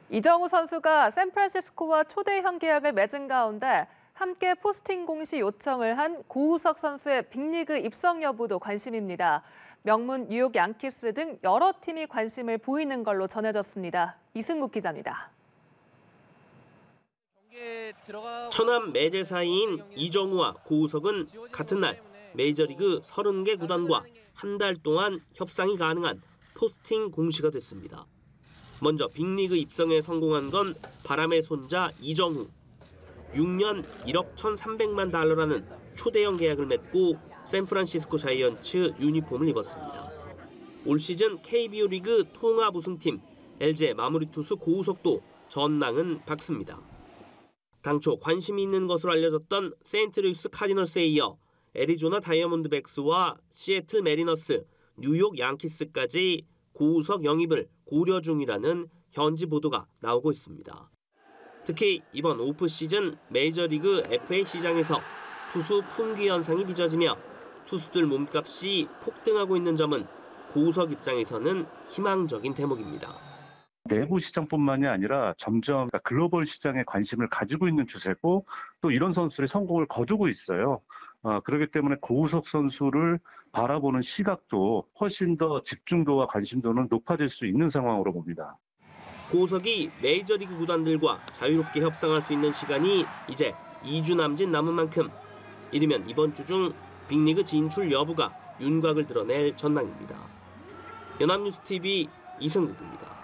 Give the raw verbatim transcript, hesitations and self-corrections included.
이정우 선수가 샌프란시스코와 초대형 계약을 맺은 가운데 함께 포스팅 공시 요청을 한 고우석 선수의 빅리그 입성 여부도 관심입니다. 명문 뉴욕 양키스 등 여러 팀이 관심을 보이는 걸로 전해졌습니다. 이승국 기자입니다. 천안 매제사이인 이정우와 고우석은 같은 날 메이저리그 서른 개 구단과 한 달 동안 협상이 가능한 포스팅 공시가 됐습니다. 먼저 빅리그 입성에 성공한 건 바람의 손자 이정우. 육 년 일억 천삼백만 달러라는 초대형 계약을 맺고 샌프란시스코 자이언츠 유니폼을 입었습니다. 올 시즌 케이비오 리그 통합 우승팀 엘지의 마무리 투수 고우석도 전망은 밝습니다. 당초 관심이 있는 것으로 알려졌던 세인트루이스 카디널스에 이어 애리조나 다이아몬드백스와 시애틀 메리너스, 뉴욕 양키스까지 고우석 영입을 고려 중이라는 현지 보도가 나오고 있습니다. 특히 이번 오프 시즌 메이저리그 에프에이 시장에서 투수 품귀 현상이 빚어지며 투수들 몸값이 폭등하고 있는 점은 고우석 입장에서는 희망적인 대목입니다. 내부 시장뿐만이 아니라 점점 글로벌 시장에 관심을 가지고 있는 추세고 또 이런 선수들이 성공을 거두고 있어요. 어, 그렇기 때문에 고우석 선수를 바라보는 시각도 훨씬 더 집중도와 관심도는 높아질 수 있는 상황으로 봅니다. 고우석이 메이저리그 구단들과 자유롭게 협상할 수 있는 시간이 이제 이 주 남짓 남은 만큼 이르면 이번 주 중 빅리그 진출 여부가 윤곽을 드러낼 전망입니다. 연합뉴스티비 이승국입니다.